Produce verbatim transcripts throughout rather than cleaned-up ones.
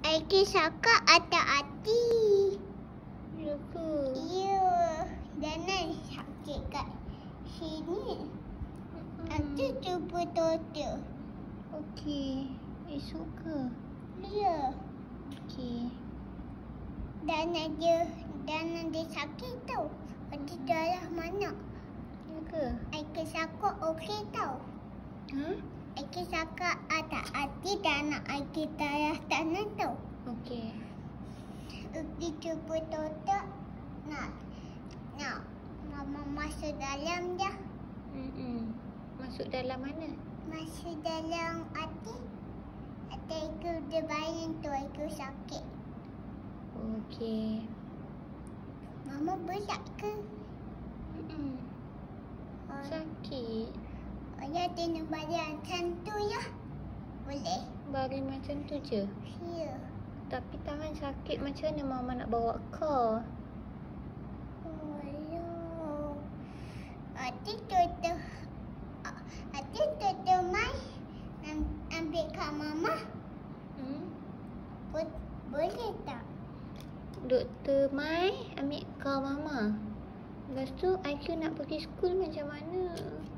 Aiki cakap ada hati. Ya ke? Ya. Jangan sakit kat sini. Nanti cuba tutup. Okey. Esok ke? Ya. Okey. Dan ada, dan ada sakit tau. Ada darah mana. Ya ke? Aiki cakap okey tau. Ha? Aiki cakap ada hati dan nak Aiki darah tanah tau. Okey. Aiki cuba tutup. Nak, nak mama masuk dalam dah. Mm-mm. Masuk dalam mana? Masuk dalam hati. Hati Aiki udah bayang tu Aiki sakit. Okey. Mama berat ke? Mm-mm. Oh, Sakit. ayah kena bayar macam tu ya? Boleh? Bari macam tu je. Ya. Tapi tangan sakit, macam mana mama nak bawa kar? Oh, ya. Hati tutup. Hati tutup mai. Am- ambil kat mama. Hmm? Bo- boleh tak? Doktor Mai ambil kar mama. Lepas tu I Q nak pergi school macam mana?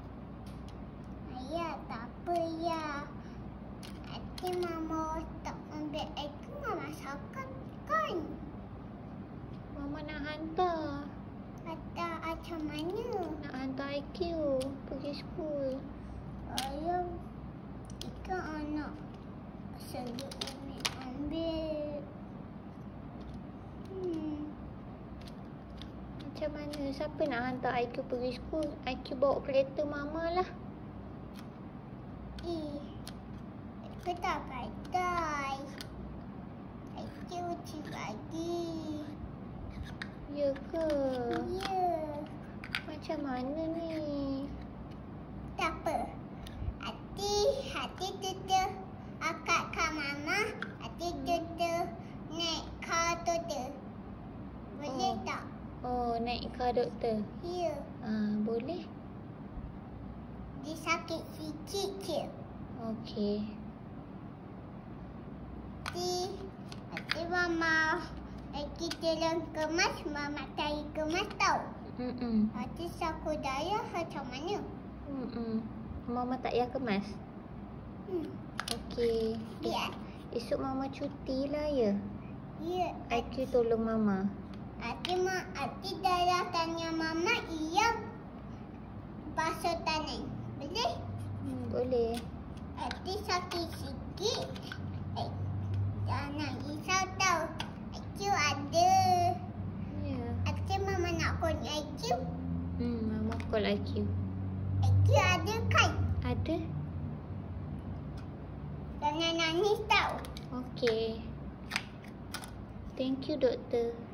Ayah, tak apa ya. Hati mama tak ambil aku, mama sakit kan? Mama nak hantar. Kata macam mana? Nak hantar I Q pergi school. Ayah, ikan anak sedut umi ambil. Hmm. Macam mana? Siapa nak hantar I Q pergi school? I Q bawa kereta mama lah. Eh, aku tak pandai. Aku uji lagi. Ya ke? Ya. Macam mana ni? Tak apa. Hati, hati tutup. Akak kat mama. Hati tutup. Naik kar tutup. Boleh Oh. tak? Oh, naik kar doktor. Ya. Ah, boleh? Dia sakit sikit je. Okey. Hati, hati mama. Hati tolong kemas. Mama cari kemas tau. Mm-mm. Hati saku darah macam mana? Mm-mm. Mama tak payah kemas? Hmm. Okey. Ya. Esok mama cuti lah ya? Ya. I Q tolong mama. Hati ma, hati darah tanya mama, iya basuh tangan. Boleh? Hmm, boleh. Hati sakit sikit. Eh, jangan risau tau. I Q ada. Ya. Hati mama nak call I Q. Hmm, mama call I Q. I Q ada kan? Ada? Jangan nangis tau. Okey. Thank you doktor.